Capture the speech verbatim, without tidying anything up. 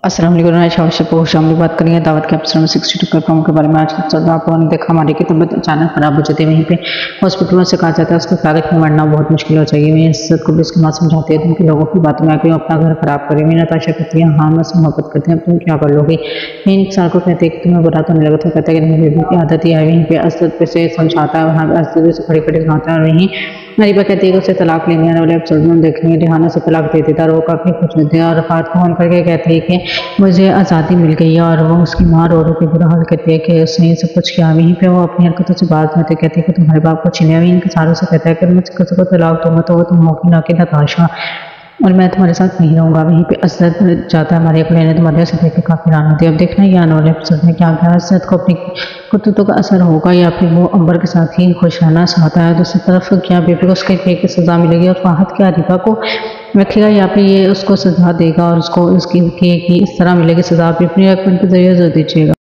अस्सलाम वालेकुम। शाम की बात करेंगे दावत के एपिसोड में सिक्सटी टू के प्रॉब्लम के बारे में। आज चल आप लोगों ने देखा हमारी की तबीयत अचानक खराब हो जाती है, वहीं पे हॉस्पिटल में से कहा जाता है उसको तारीख में मरना बहुत मुश्किल हो जाएगी। मैं इस को भी इसकी माँ समझाती है, तुम के लोगों की बात में आके अपना घर खराब करेंगे। नताशा कहती है हाँ मैं मोहब्बत करते हैं, तुम क्या कर लोगे। मैं इंसान को कहते हैं कि तुम्हें बुरा तो नहीं लगा, तो कहता है कि नहीं बेबी की आदत ही है। वहीं पे असद पे से समझाता है, वहाँ असद से खड़े खड़े सुनाता है। और वहीं नरीबा कहती है कि उसे तलाक लेने आने वाले एपिसोड में देखेंगे रिहाना से तलाक दे देता है और वो काफ़ी खुश होते हैं। और रफ़ात को फोन करके कहती है कि मुझे आज़ादी मिल गई है। और वो उसकी माँ रो रो के बुरा हाल कहती है कि उसने सब कुछ किया। वहीं पे वो अपनी हरकतों से बात करते कहती है कि तुम्हारे बाप को छिनिया। वहीं इनके सारों से कहता है कि मुझे किसी को तलाक दूंगा तो वो तुम होगी ना कि नताशा, और मैं तुम्हारे साथ नहीं रहूँगा। वहीं पे असद जाता है हमारे अपने तो मदर से देख के काफ़ी हैरान होती है। अब देखना ये आने वाले एपिसोड में क्या क्या असद को अपनी कुतुतों का असर होगा या फिर वो अंबर के साथ ही खुश रहना चाहता है। दूसरी तरफ क्या बेबी को उसके फेक की सज़ा मिलेगी और फाहद क्या रिबा को रखेगा या फिर ये उसको सज़ा देगा और उसको उसकी की इस तरह मिलेगी सज़ा। आप अपनी कमेंट के जरिए जरूर दीजिएगा।